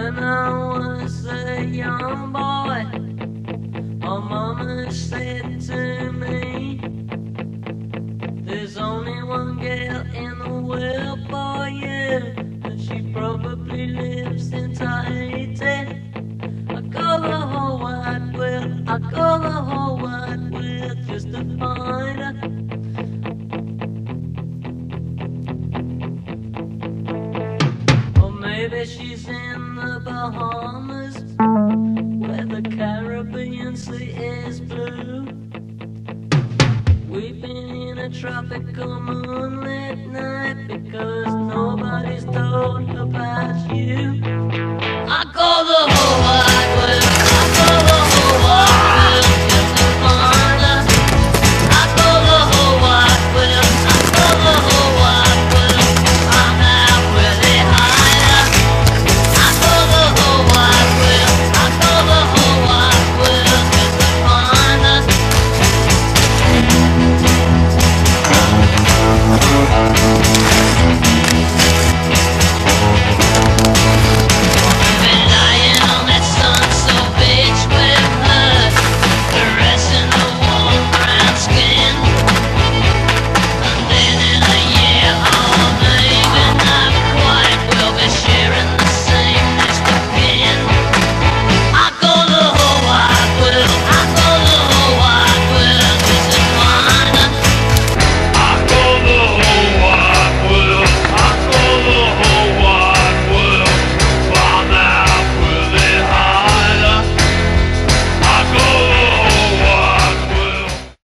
When I was a young boy, my mama said to me, there's only one girl in the world for you, and she probably lives in Tahiti. I call the whole wide world, I call the whole wide world just to find her. Or maybe she's in the Bahamas, where the Caribbean Sea is blue. We've been in a tropical moonlit night because nobody's told about you. I call the whole wide world.